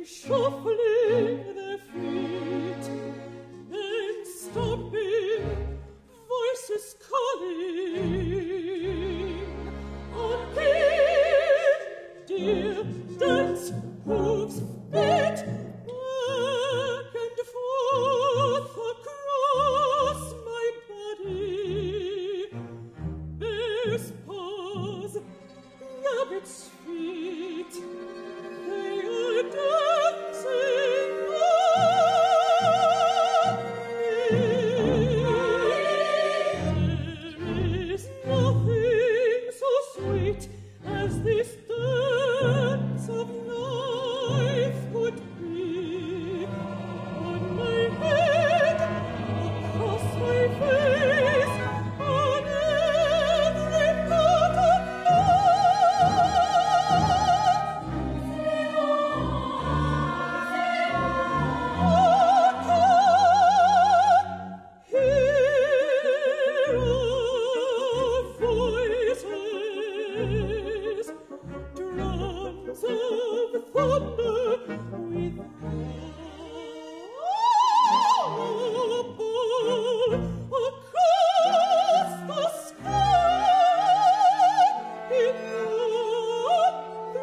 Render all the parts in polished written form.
shuffling their feet, then stopping, voices calling. On beat, dear, dance, hooves, beat, back and forth across my body. Bear's paws, rabbit's feet, they are dancing on me. There is nothing so sweet as this dance of life could be. On my head, across my face, on every part of drums of thunder with apple across the sky. In the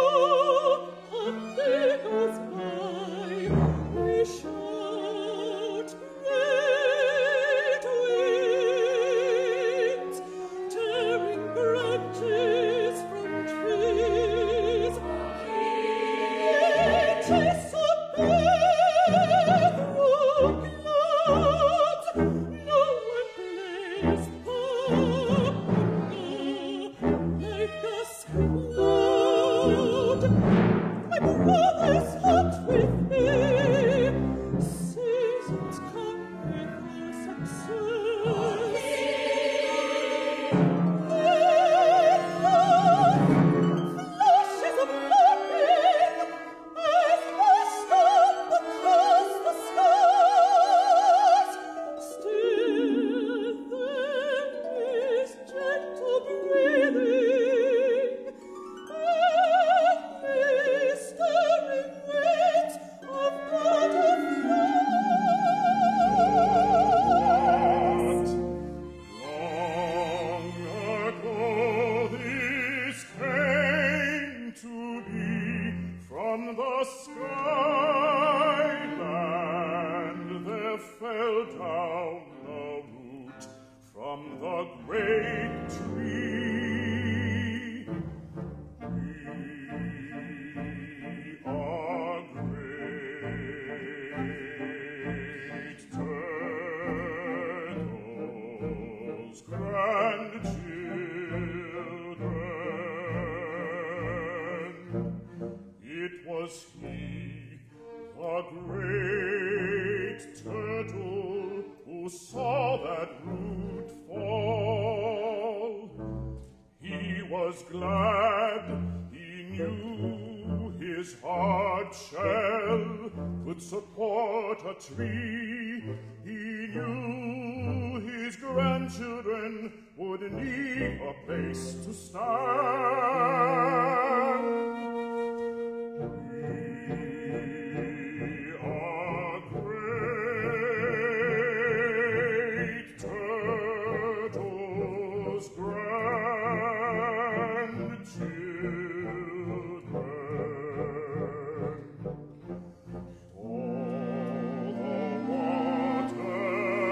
day goes by, we shout great winds, tearing branches from trees. It is a bedroom clouds, no one plays polka like us loud. My brother's hot with me, seasons come with their success. Flashes of lightning as they stomp across the skies. Still there is gentle breathing, and the stirring winds of butterflies. Long ago this came to be from the skyland. There fell down a root from the great tree. We are great turtles, grandchildren. It was he, the great turtle, who saw that root fall. He was glad, he knew his hard shell could support a tree. He knew his grandchildren would need a place to stand. We are great turtles, grandchildren. All the water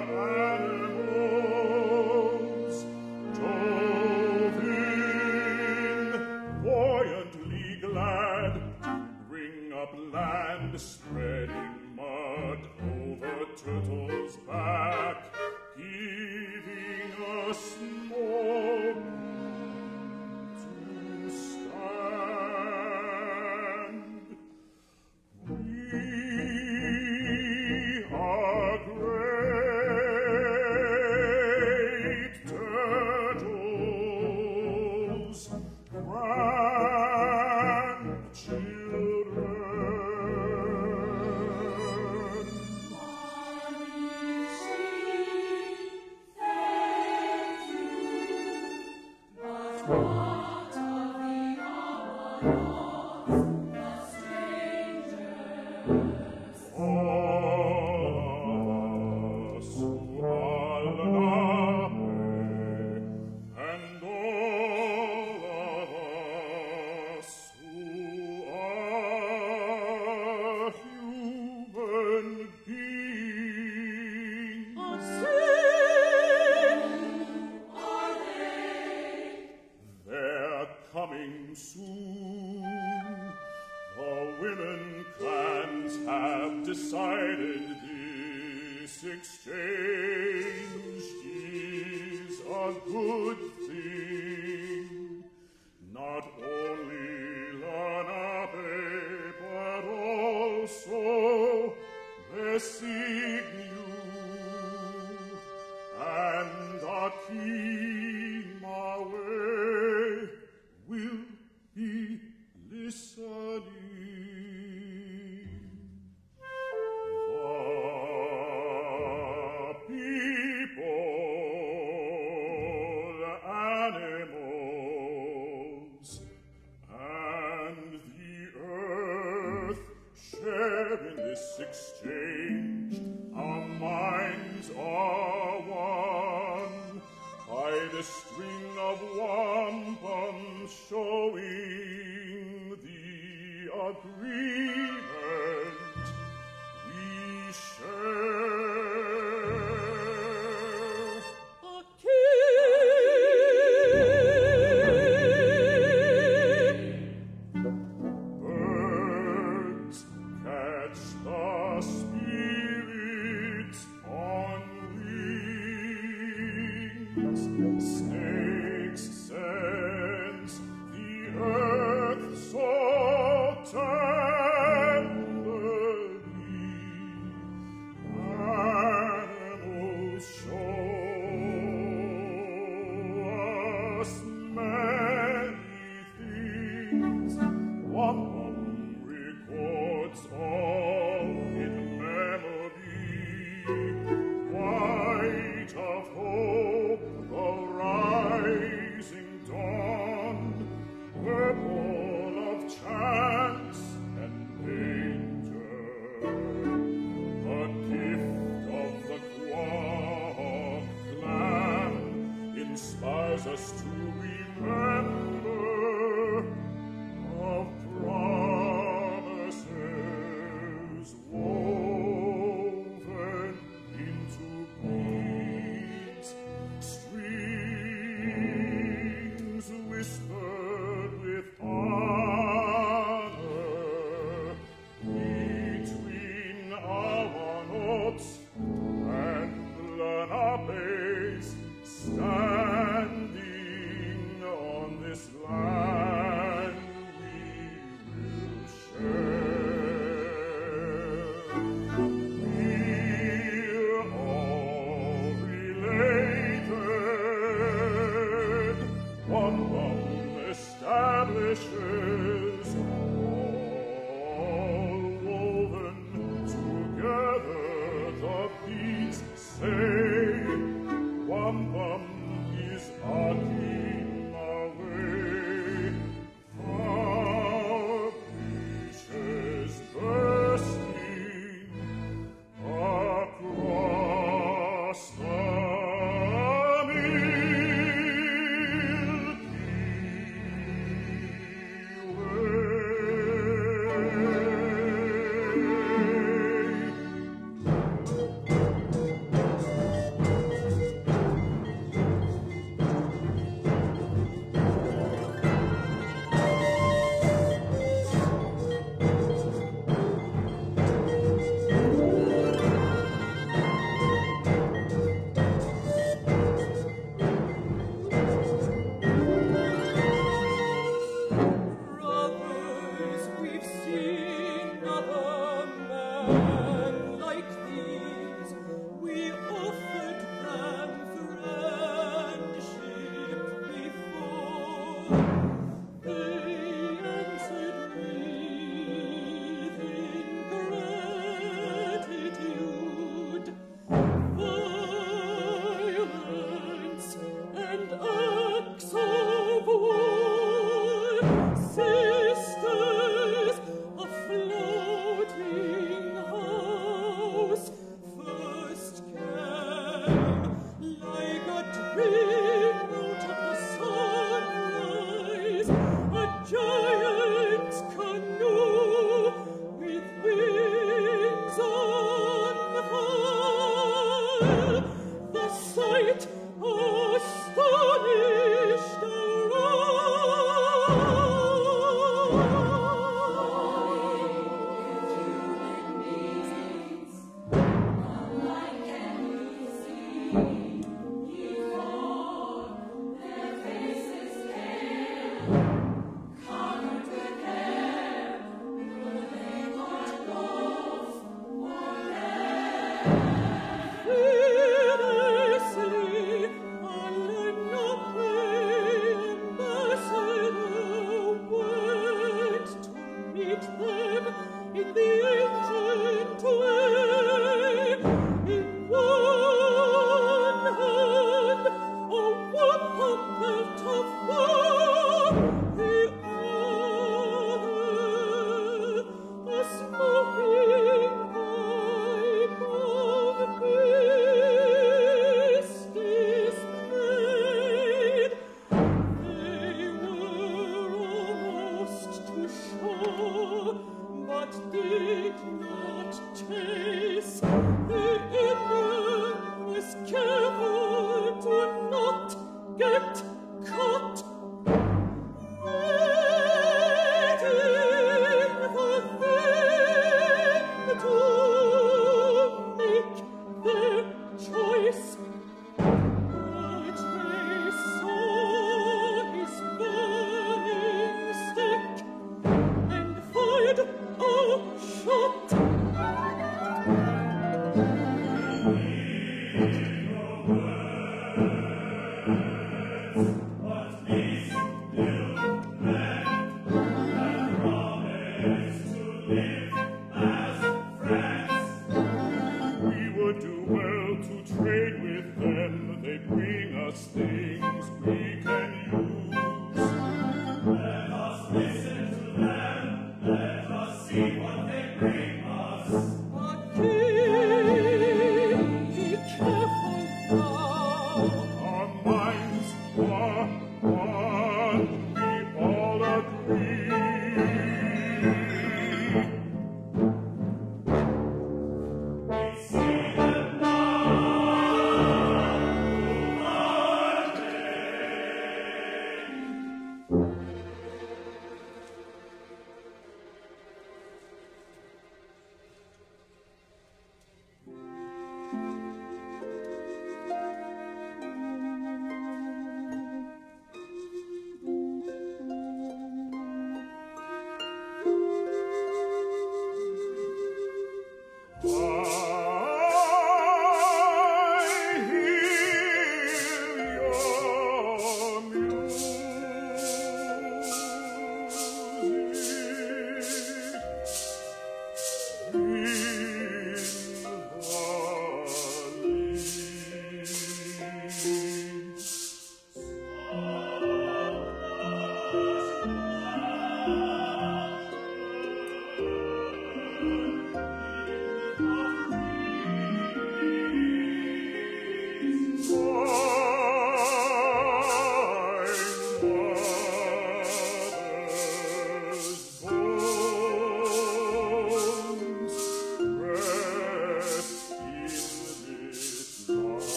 animals dove in, buoyantly glad to bring up land, spreading mud over turtles' back, giving us more to stand. We are great turtles, grandchildren. coming soon. The women clans have decided this exchange is a good thing. Not only Lenape, but also Messignu and Akimawe will be listening. The people, animals, and the earth share in this exchange. Our minds are one by the string of wampum showing the agreement we share. Birds catch the spirits on wings. Snakes sense the earth so tenderly. Animals show us many things. Wampum records all in memory. White of hope, the rising dawn, purple of chance and danger. The gift of the Quack clan inspires us to remember of pride.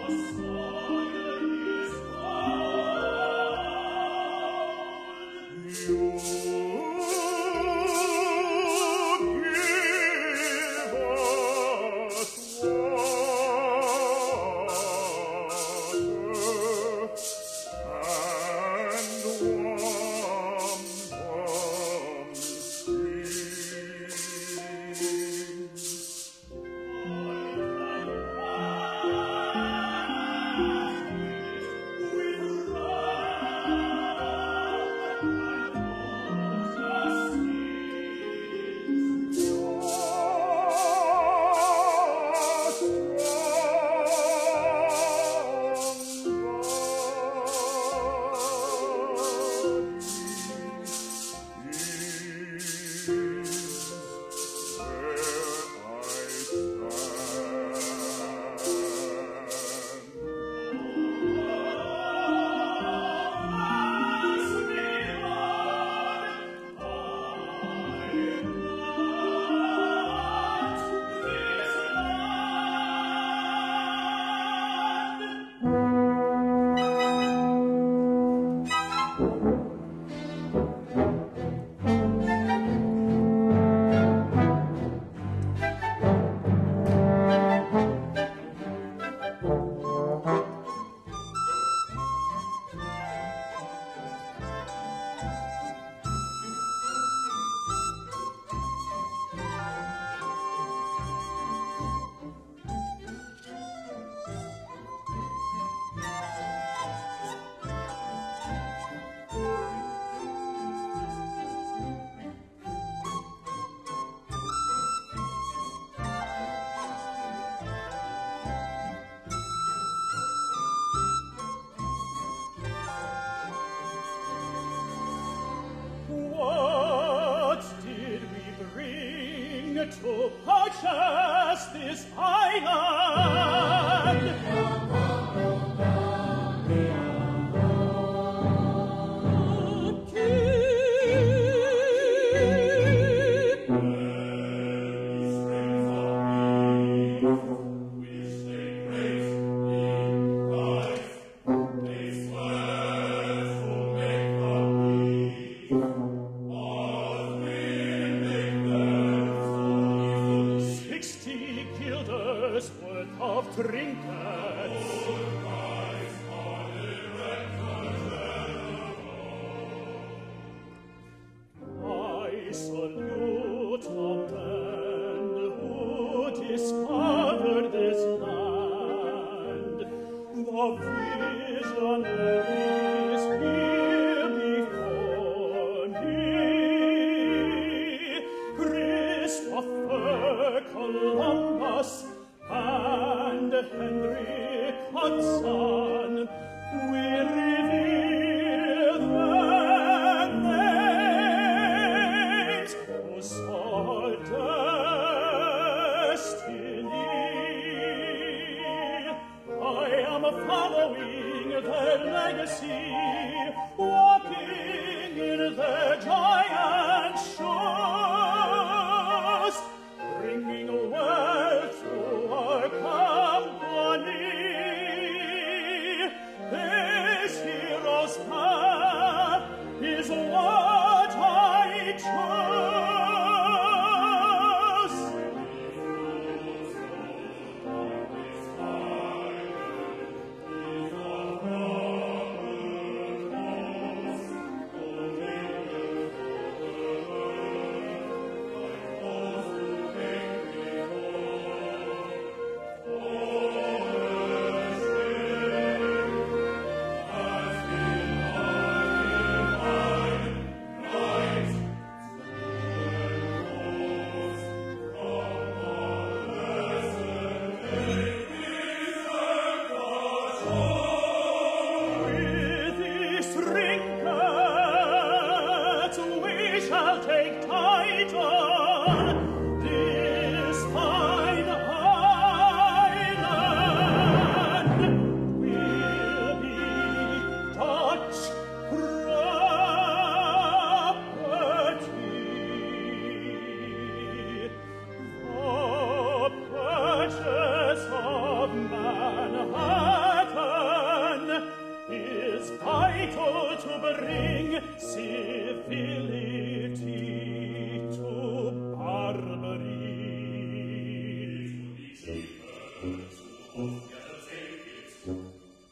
To purchase this island. Of man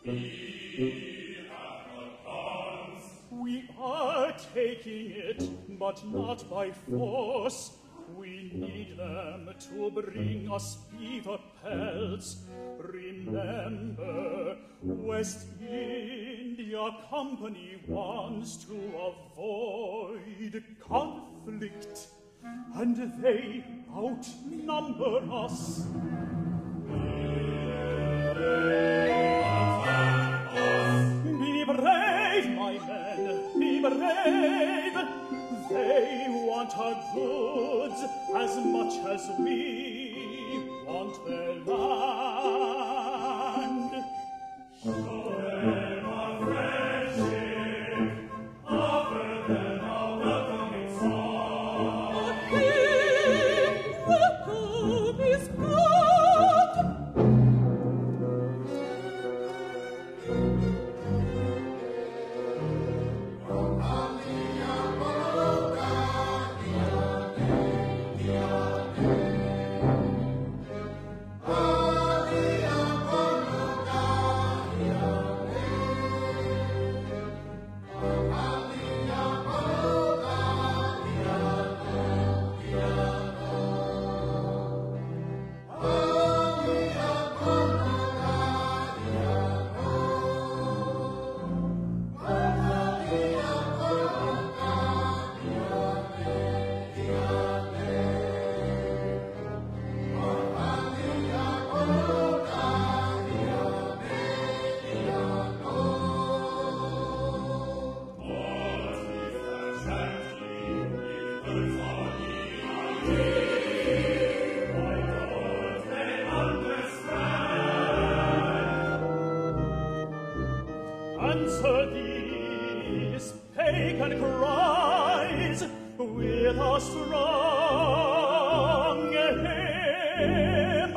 We are taking it, but not by force. We need them to bring us beaver pelts. Remember, West India Company wants to avoid conflict, and they outnumber us. Be brave, my men, be brave. They want our goods as much as we want their land. Show them our friendship, offer them our welcoming song. Welcome is good. Answer these pagan cries with a strong hymn.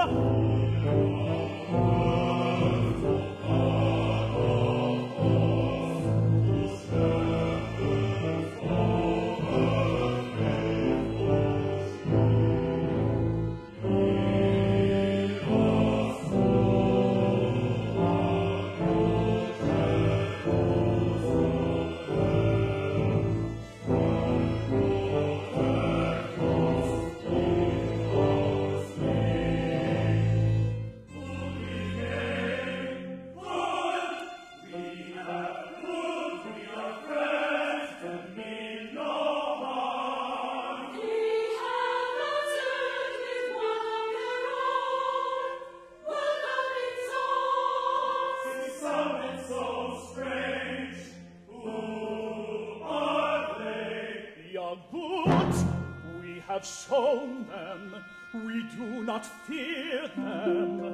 Have shown them, we do not fear them.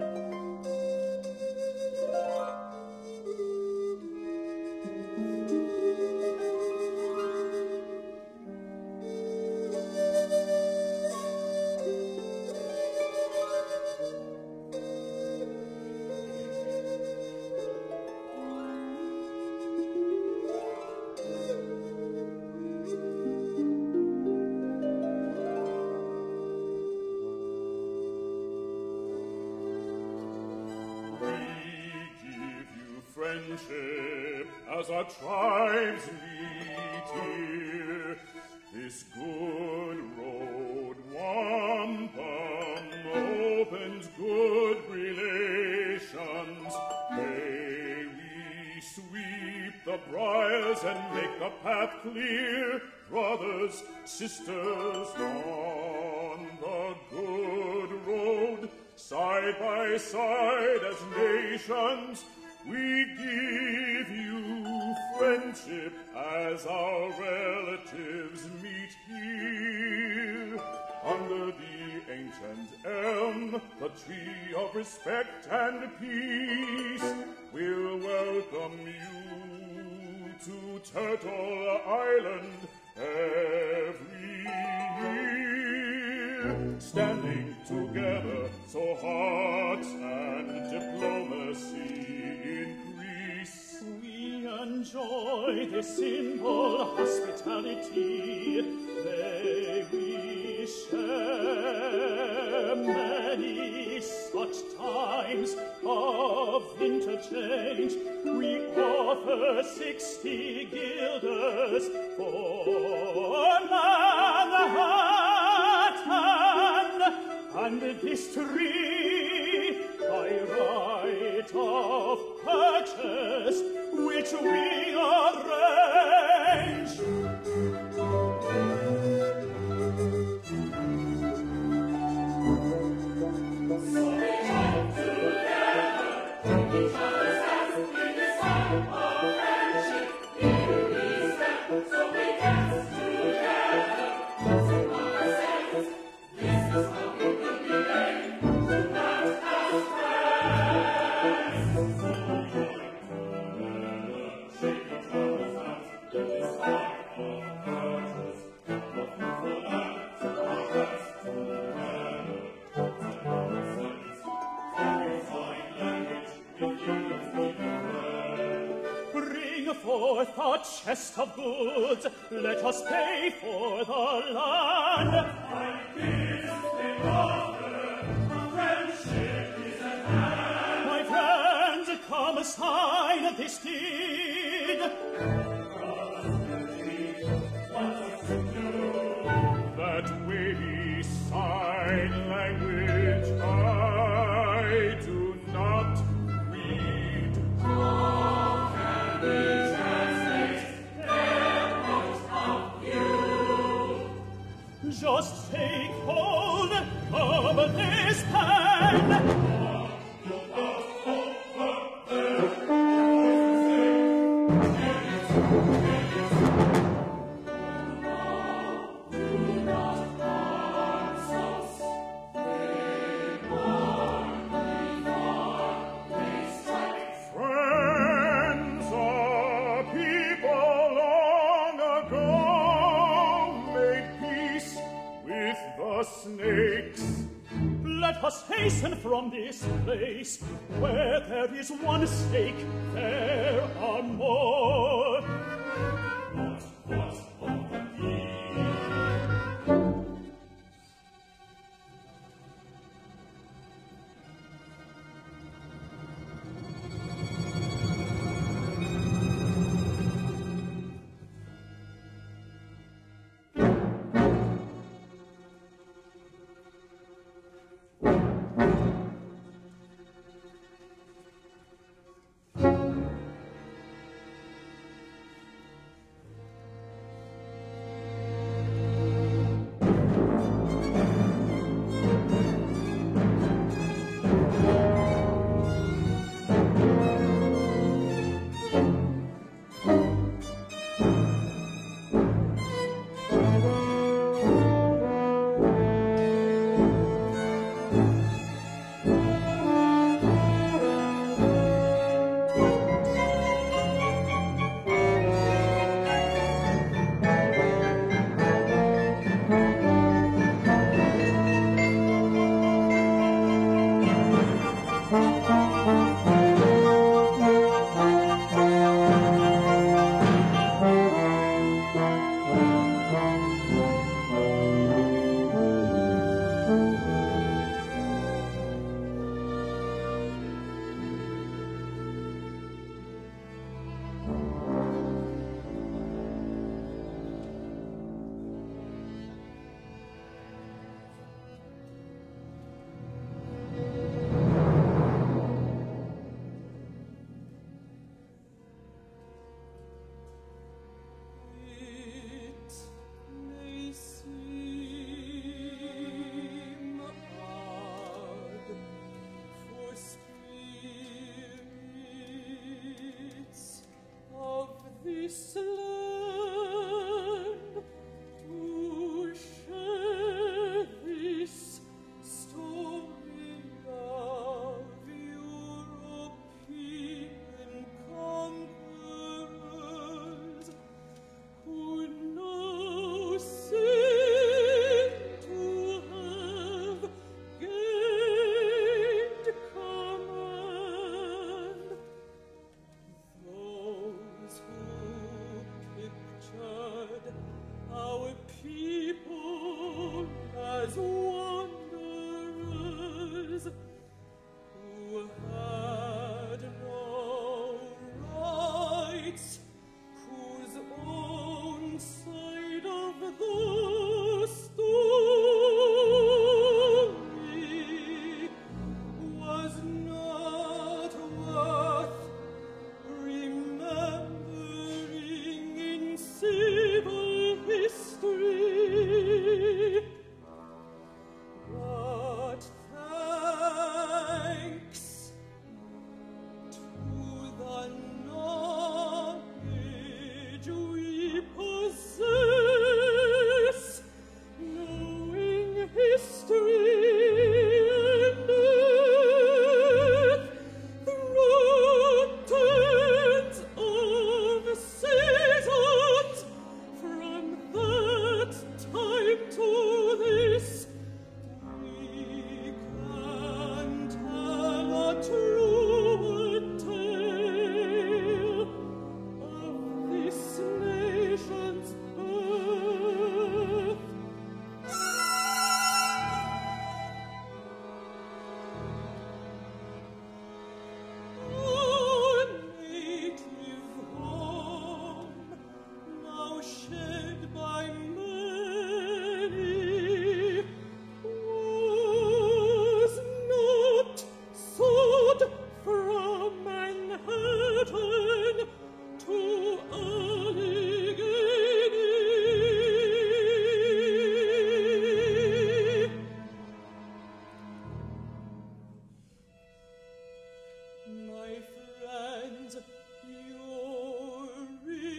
As our tribes meet here, this good road wampum opens good relations. May we sweep the briars and make the path clear, brothers, sisters, on the good road, side by side as nations. We give you friendship as our relatives meet here. Under the ancient elm, the tree of respect and peace, we'll welcome you to Turtle Island every year. Standing together, so hearts and diplomacy increase. We enjoy this simple hospitality. May we share many such times of interchange. We offer 60 guilders for Manhattan, and this tree by right of purchase which we arrange. So we come together, each other's hands in the sign of friendship. Here we stand, so we dance together, sing our sense. This is how we will be made to act as friends. So shake each other's hands in this sign of purchase. Of fruitful lands and our hands together. Bring forth a chest of goods, let us pay for the land. My gifts they offer, friendship is at hand. My friends, come sign this deed. That wavy sign language I do not read. How can we translate their point of view? Just take hold of this pen. Snakes. Let us hasten from this place. Where there is one snake, there are more. What of the bee?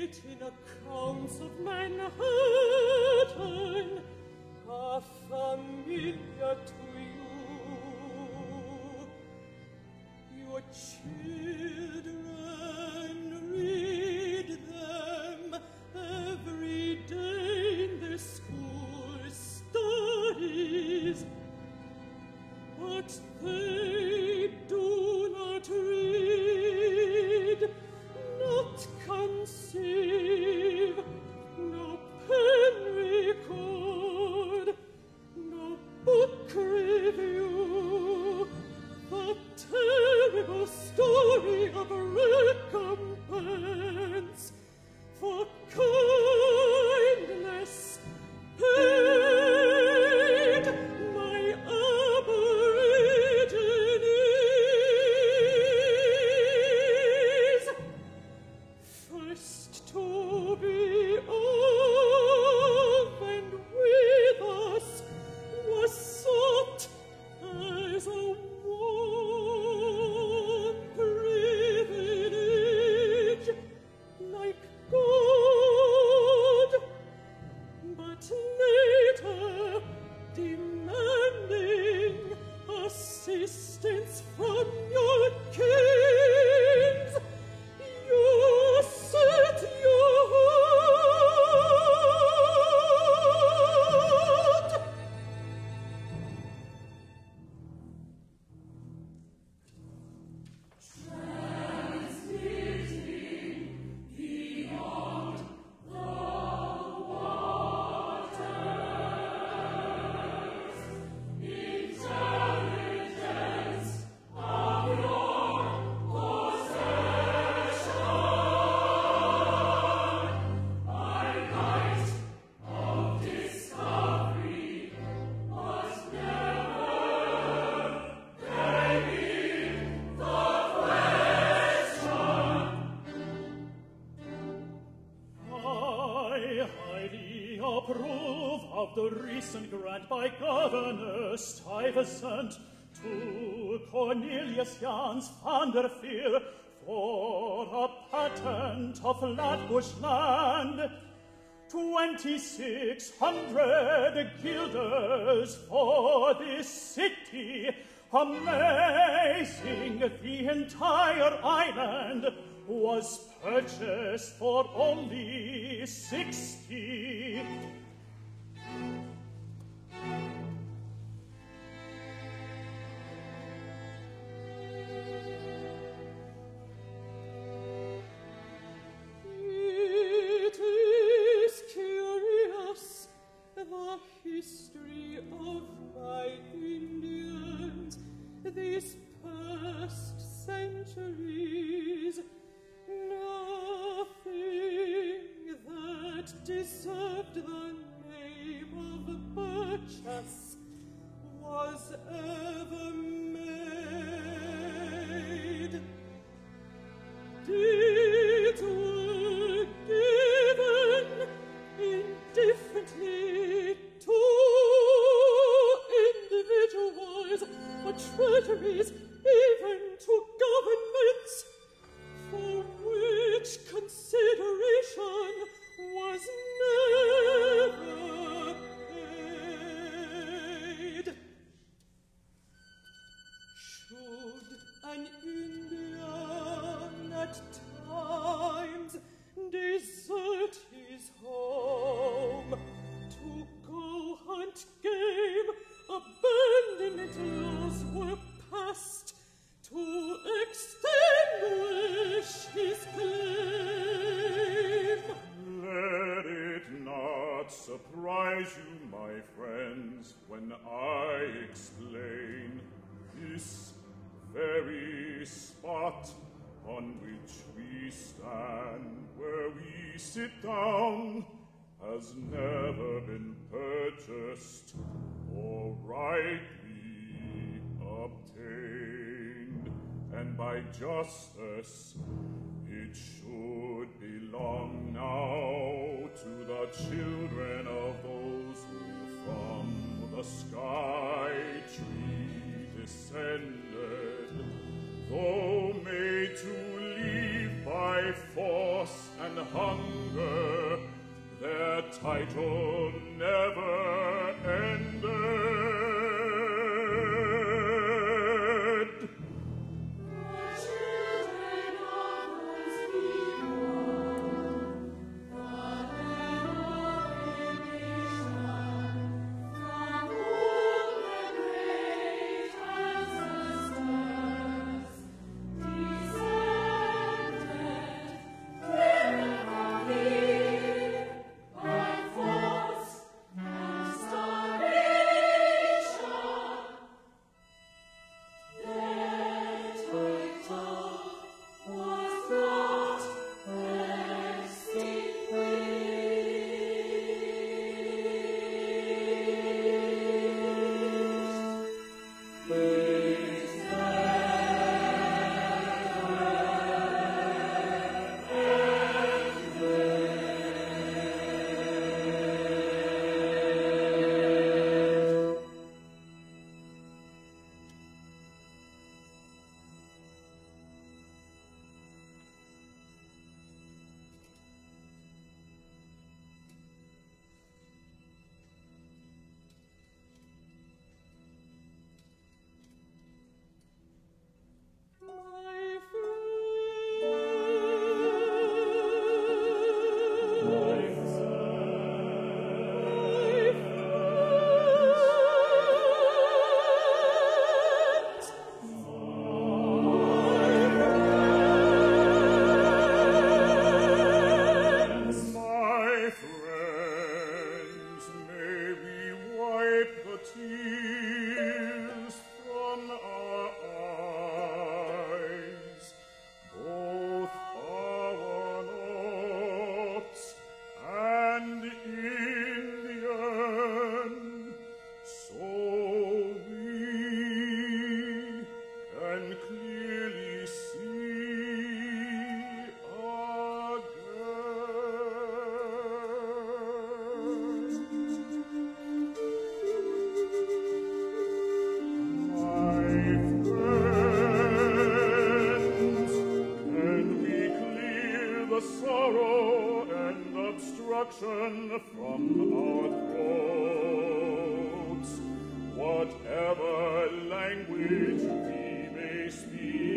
in accounts of Manhattan are familiar to you. Your children read them every day in their school studies, but they do not read, not conceive, no pen record, no book review, the terrible story of recompense for kindness paid my aborigines. First to be of and with us was sought as a warm privilege, like God, but later demanding assistance from your kings, you set your heart. I highly approve of the recent grant by Governor Stuyvesant to Cornelius Jans van der Veer for a patent of Flatbush land. 2,600 guilders for this city. Amazing, the entire island was purchased for only 60. It is curious, the history of my Indians, these past centuries. Nothing that deserved the name of Bruchac was ever made. Deeds were given indifferently to individuals, but treasuries even to governments, for which consideration was never paid. Should an Indian at times desert his home to go hunt game, abandonment laws were passed to extinguish his claim. Let it not surprise you, my friends, when I explain this very spot on which we stand, where we sit down, has never been purchased or rightly obtained, and by justice it should belong now to the children of those who from the sky tree descended, though made to leave by by force and hunger, their title never ended. From our throats, whatever language we may speak.